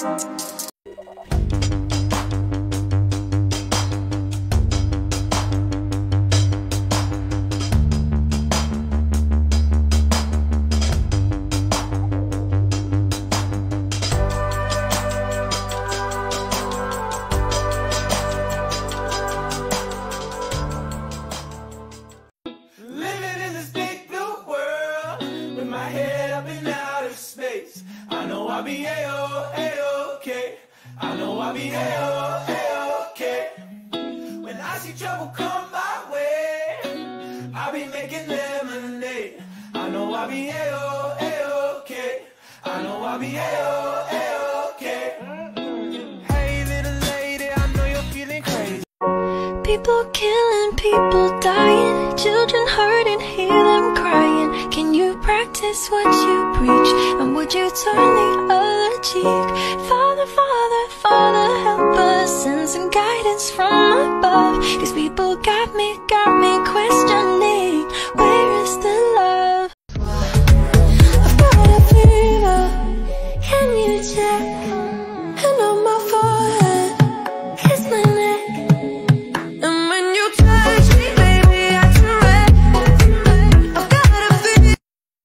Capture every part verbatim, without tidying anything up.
I'll be A-O, A-OK. I know I'll be A-O, A-OK. When I see trouble come my way, I'll be making lemonade. I know I'll be A-O, A-OK. I know I'll be A-O, A-OK. Hey little lady, I know you're feeling crazy. People killing, people dying, children hurting, hear them crying. Can you practice what you preach? And would you turn the other cheek? Father, Father, Father, help us, send some guidance from above. Cause people got me, got me questioning, where is the love? I've got a fever, can you check? And on my forehead, kiss my neck. And when you touch me, baby, I turn red. I've got a fever.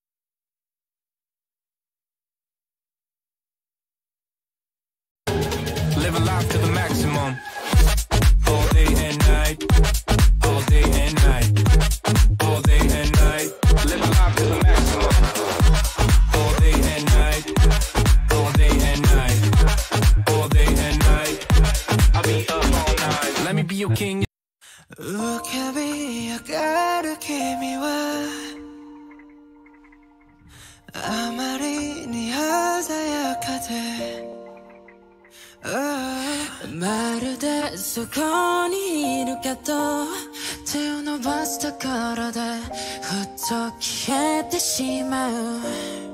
Living life to the maximum. All day and night. All day and night. All day and night. Living life to the maximum. All day and night. All day and night. All day and night. I'll be up all night. Let me be your king. Look at me, I gotta keep me well. 아마리 네 하자약하대まるでそこにいるけど手を伸ばしたからでふっと消えてしまう